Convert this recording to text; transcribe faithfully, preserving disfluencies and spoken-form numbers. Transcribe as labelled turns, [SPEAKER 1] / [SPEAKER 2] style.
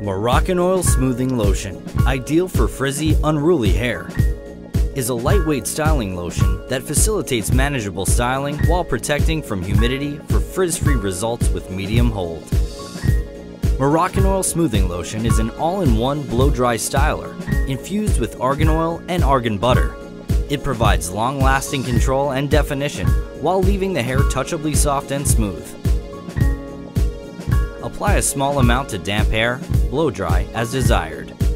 [SPEAKER 1] Moroccanoil Smoothing Lotion, ideal for frizzy, unruly hair, is a lightweight styling lotion that facilitates manageable styling while protecting from humidity for frizz-free results with medium hold. Moroccanoil Smoothing Lotion is an all-in-one blow-dry styler infused with argan oil and argan butter. It provides long-lasting control and definition while leaving the hair touchably soft and smooth. Apply a small amount to damp hair, blow dry as desired.